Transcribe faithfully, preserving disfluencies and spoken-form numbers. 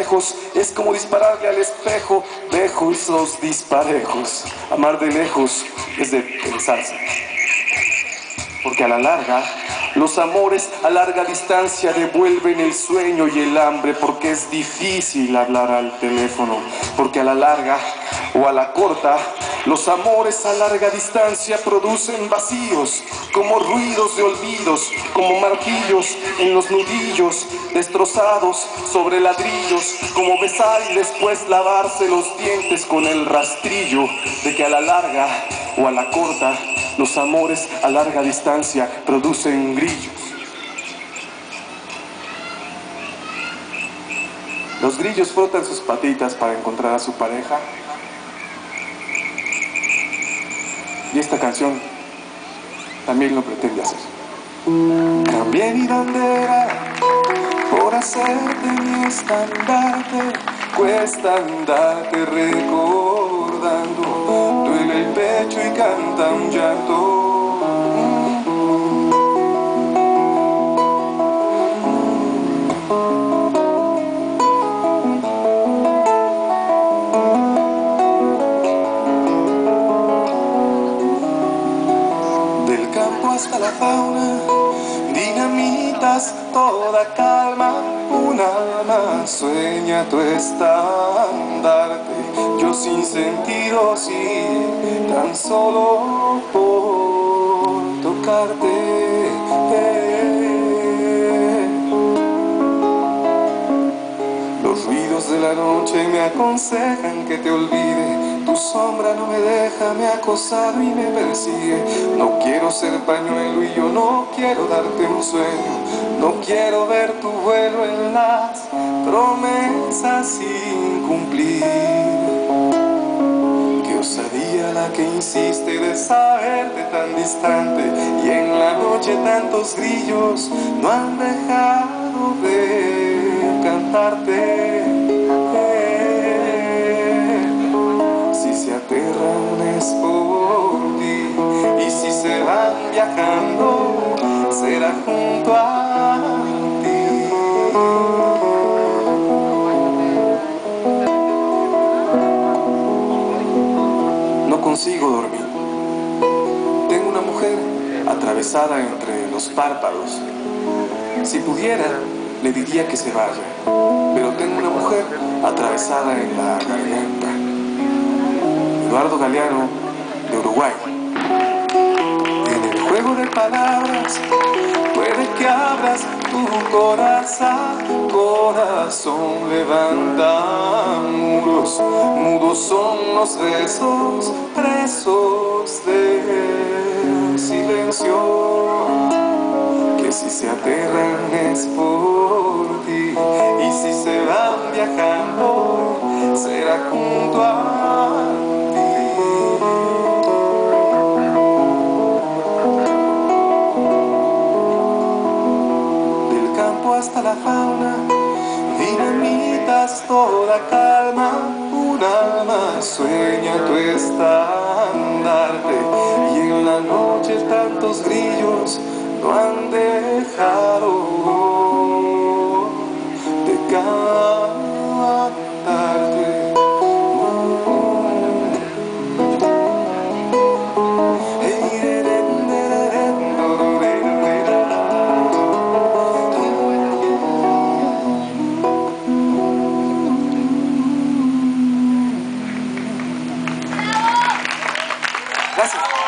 lejos es como dispararle al espejo, besos disparejos. Amar de lejos es de pensarse, porque a la larga los amores a larga distancia devuelven el sueño y el hambre, porque es difícil hablar al teléfono, porque a la larga o a la corta los amores a larga distancia producen vacíos, como ruidos de olvidos, como martillos en los nudillos, destrozados sobre ladrillos, como besar y después lavarse los dientes con el rastrillo, de que a la larga o a la corta los amores a larga distancia producen grillos. Los grillos frotan sus patitas para encontrar a su pareja. Y esta canción también lo pretende hacer. Cambié mi bandera por hacerte mi estandarte. Cuesta andarte recordando, duele el pecho y canta un llanto. Hasta la fauna, dinamitas toda calma, un alma sueña tu estandarte, yo sin sentido, sí, tan solo por tocarte. Los ruidos de la noche me aconsejan que te olvide. Tu sombra no me deja, me ha acosado y me persigue. No quiero ser pañuelo y yo no quiero darte un sueño. No quiero ver tu vuelo en las promesas sin cumplir. Qué osadía la que insiste de saberte tan distante. Y en la noche tantos grillos no han dejado de cantarte. Por ti, y si se van viajando será junto a ti. No consigo dormir. Tengo una mujer atravesada entre los párpados. Si pudiera, le diría que se vaya, pero tengo una mujer atravesada en la garganta. Eduardo Galeano, de Uruguay. En el juego de palabras puede que abras tu corazón. Corazón levanta muros, mudos son los besos, presos del silencio. Que si se aterran es por ti, y si se van viajando será junto a hasta la fauna, dinamitas toda calma, un alma sueña tu estandarte, y en la noche tantos grillos no han dejado de cantarte. Gracias.